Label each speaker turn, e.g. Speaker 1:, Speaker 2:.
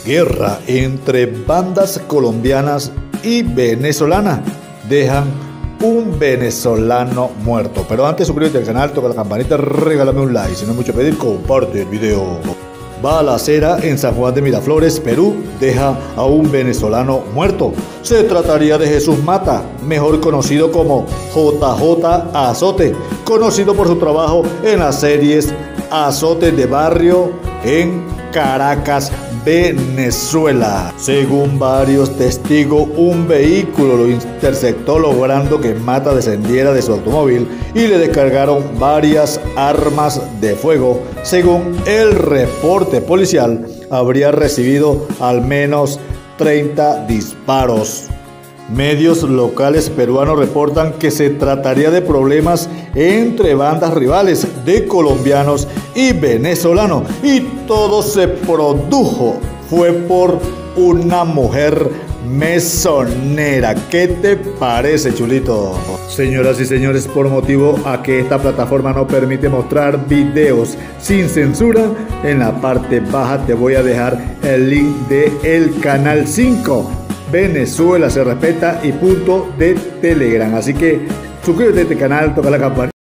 Speaker 1: Guerra entre bandas colombianas y venezolanas dejan un venezolano muerto. Pero antes, suscríbete al canal, toca la campanita, regálame un like. Si no es mucho pedir, comparte el video. Balacera en San Juan de Miraflores, Perú, deja a un venezolano muerto. Se trataría de Jesús Mata, mejor conocido como JJ Azote, conocido por su trabajo en las series Azotes de Barrio en Caracas, Venezuela. Según varios testigos, un vehículo lo interceptó, logrando que Mata descendiera de su automóvil y le descargaron varias armas de fuego. Según el reporte policial, habría recibido al menos 30 disparos. Medios locales peruanos reportan que se trataría de problemas entre bandas rivales de colombianos y venezolanos, y todo se fue por una mujer mesonera. ¿Qué te parece, chulito? Señoras y señores, por motivo a que esta plataforma no permite mostrar videos sin censura, en la parte baja te voy a dejar el link de el canal 5 Venezuela se respeta y punto de Telegram. Así que suscríbete a este canal, toca la campanita.